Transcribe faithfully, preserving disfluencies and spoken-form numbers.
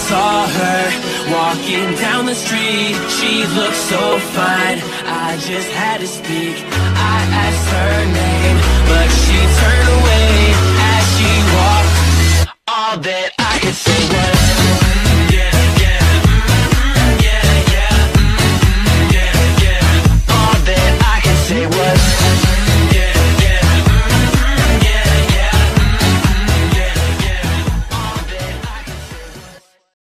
saw her walking down the street. She looked so fine, I just had to speak. I asked her name, but she turned away as she walked. All that